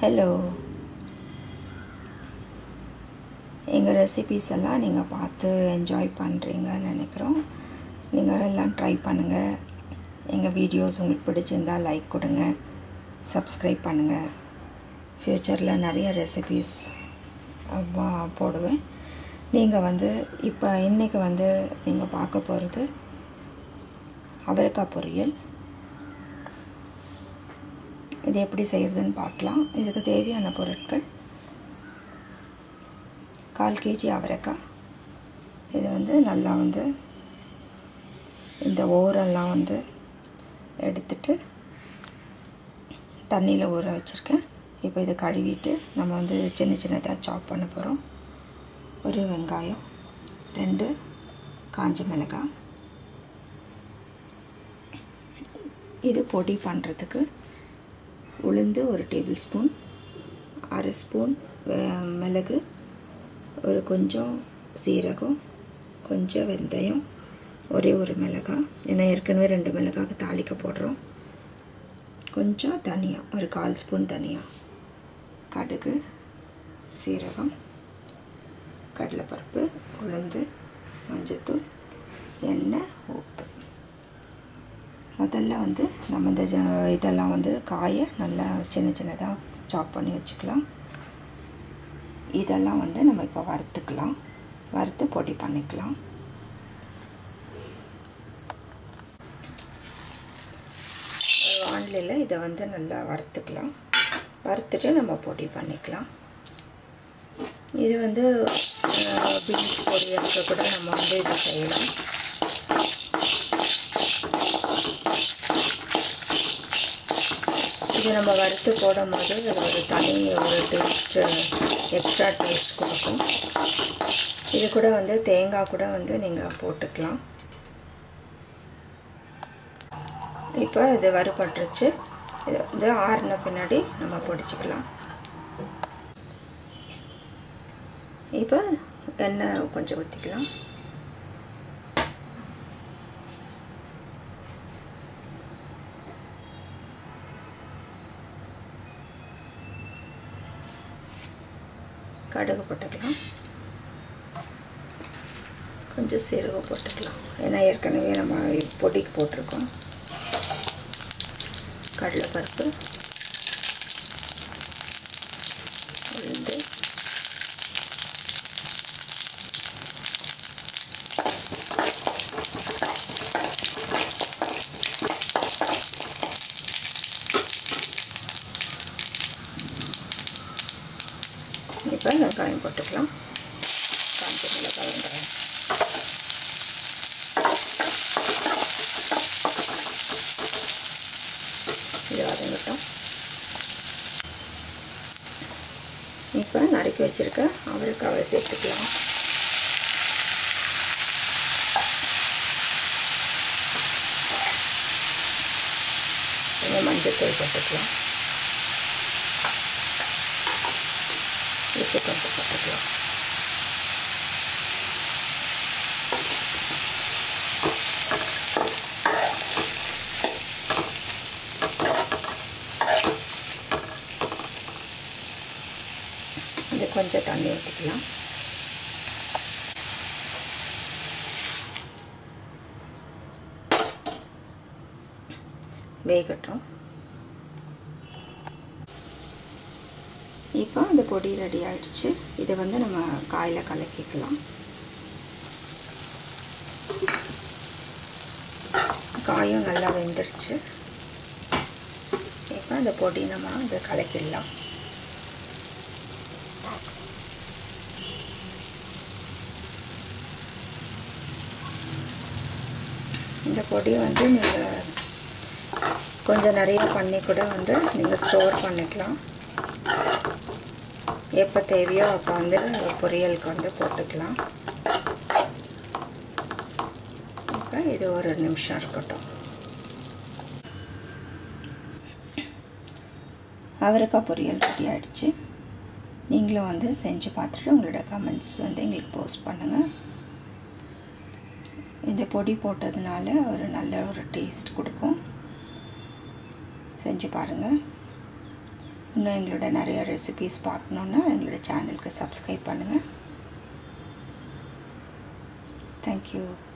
Hello, எங்கள் recipes எல்லாம் நீங்கள் பார்த்து என்ஜாய் பண்ணுறீங்கன்னு நினைக்கிறோம். நீங்கள் எல்லாம் ட்ரை பண்ணுங்கள். எங்கள் வீடியோஸ் உங்களுக்கு பிடிச்சிருந்தால் லைக் கொடுங்க, சப்ஸ்கிரைப் பண்ணுங்கள். ஃப்யூச்சரில் நிறைய ரெசிபீஸ் போடுவேன். நீங்கள் இன்றைக்கி நீங்கள் பார்க்க போகிறது அவரைக்காய் பொரியல். இது எப்படி செய்கிறதுன்னு பார்க்கலாம். இதுக்கு தேவையான பொருட்கள்: 1/4 kg அவரைக்காய். இது நல்லா இந்த ஓரெல்லாம் எடுத்துட்டு தண்ணியில் ஊற வச்சுருக்கேன். இப்போ இதை கழுவிட்டு நம்ம சின்ன சின்னதாக சாப் பண்ண போகிறோம். ஒரு வெங்காயம், 2 காஞ்ச மிளகாய். இது பொடி பண்ணுறதுக்கு உளுந்து 1 டேபிள் ஸ்பூன், 1/2 ஸ்பூன் மிளகு, கொஞ்சம் சீரகம், கொஞ்சம் வெந்தயம், ஒரே ஒரு மிளகாய், ஏன்னா ஏற்கனவே 2 மிளகாய்க்கு தாளிக்க போடுறோம். கொஞ்சம் தனியா, ஒரு 1/4 ஸ்பூன் தனியா, கடுகு, சீரகம், கடலைப்பருப்பு, உளுந்து, மஞ்சத்தூள், எண்ணெய், உப்பு. முதல்ல நம்ம இதெல்லாம் காயை நல்லா சின்ன சின்னதாக சாப் பண்ணி வச்சுக்கலாம். இதெல்லாம் நம்ம இப்போ வறுத்துக்கலாம். வறுத்து பொடி பண்ணிக்கலாம். வானிலையில் இதை நல்லா வறுத்துக்கலாம். வறுத்துட்டு நம்ம பொடி பண்ணிக்கலாம். இது பீன்ஸ் பொரியலுக்கு கூட நம்ம இது செய்யலாம். இது நம்ம வறுத்து போடும்போது ஒரு தனி டேஸ்ட்டு, எக்ஸ்ட்ரா டேஸ்ட் கொடுக்கும். இது கூட தேங்காய் கூட நீங்கள் போட்டுக்கலாம். இப்போ இது வறுபட்டுருச்சு. இது ஆறின பின்னாடி நம்ம பொடிச்சிக்கலாம். இப்போ எண்ணெய் கொஞ்சம் ஊற்றிக்கலாம். கடுகு போட்டுக்கலாம். கொஞ்சம் சீரகம் போட்டுக்கலாம், ஏன்னா ஏற்கனவே நம்ம பொடிக்கு போட்டிருக்கோம். கடலைப்பருப்பு, உளுந்து, இப்போ வெங்காயம் போட்டுக்கலாம். காஞ்ச மிளகாய், வெங்காயம். இது வதங்கட்டும். இப்போ நறுக்கி வச்சுருக்க அவரைக்காவை சேர்த்துக்கலாம். மஞ்சத்தூள் போட்டுக்கலாம். உப்பு கொஞ்சம் போட்டுக்கலாம். இது கொஞ்சம் தண்ணி ஊற்றிக்கலாம். வேகட்டும். இப்போ அந்த பொடி ரெடி ஆகிடுச்சு. இதை நம்ம காயில் கலக்கிக்கலாம். காயும் நல்லா வெந்துருச்சு. இப்போ அந்த பொடி நம்ம இதை கலக்கிடலாம். இந்த பொடி நீங்கள் கொஞ்சம் நிறைய பண்ணி கூட நீங்கள் ஸ்டோர் பண்ணிக்கலாம். எப்போ தேவையோ அப்போ பொரியலுக்கு போட்டுக்கலாம். இப்போ இது ஒரு நிமிஷம் இருக்கட்டும். அவரைக்காய் பொரியல் ரெடி ஆகிடுச்சு. நீங்களும் செஞ்சு பார்த்துட்டு உங்களோட கமெண்ட்ஸ் எங்களுக்கு போஸ்ட் பண்ணுங்கள். இந்த பொடி போட்டதுனால நல்ல ஒரு டேஸ்ட் கொடுக்கும். செஞ்சு பாருங்கள். இன்னும் எங்களோட நிறைய ரெசிபீஸ் பார்க்கணுன்னா எங்களோட சேனலுக்கு சப்ஸ்கிரைப் பண்ணுங்கள். தேங்க்யூ.